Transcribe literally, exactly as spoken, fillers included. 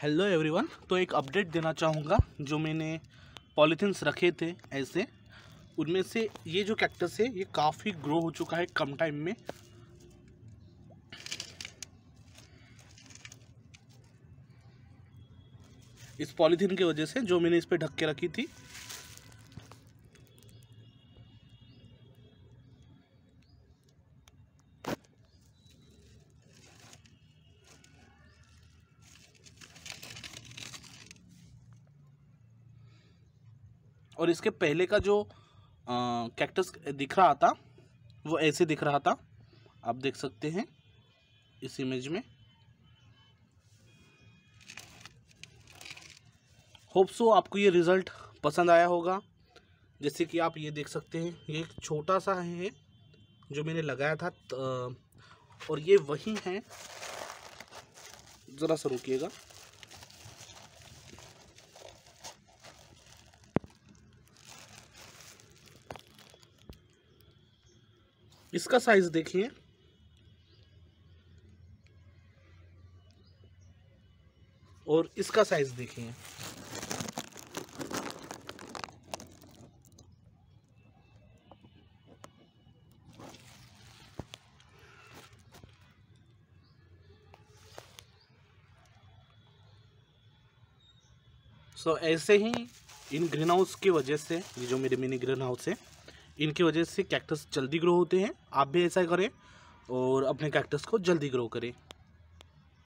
Hello everyone. तो एक update देना चाहूँगा। जो मैंने पॉलीथिन्स रखे थे ऐसे, उनमें से ये जो कैक्टस है ये काफ़ी ग्रो हो चुका है कम टाइम में। इस पॉलीथीन की वजह से जो मैंने इस पे ढक के रखी थी, और इसके पहले का जो कैक्टस दिख रहा था वो ऐसे दिख रहा था, आप देख सकते हैं इस इमेज में। होप सो आपको ये रिज़ल्ट पसंद आया होगा। जैसे कि आप ये देख सकते हैं, ये एक छोटा सा है जो मैंने लगाया था, और ये वही है। ज़रा सा रुकिएगा। इसका साइज देखिए, और इसका साइज देखिए। सो so, ऐसे ही इन ग्रीन हाउस की वजह से, ये जो मेरे मिनी ग्रीन हाउस है, इनकी वजह से कैक्टस जल्दी ग्रो होते हैं। आप भी ऐसा करें और अपने कैक्टस को जल्दी ग्रो करें।